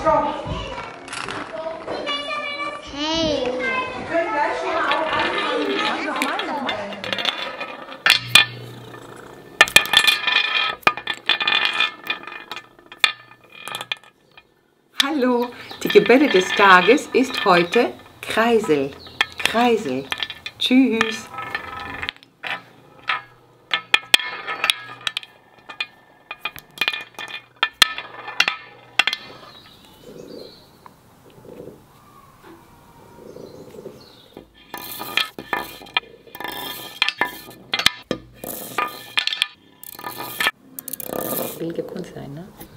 Stopp! Hey! Wir können gleich schon mal auch anfangen. Nochmal. Hallo, die Gebelle des Tages ist heute Kreisel. Kreisel. Tschüss. Will gekonnt sein, ne?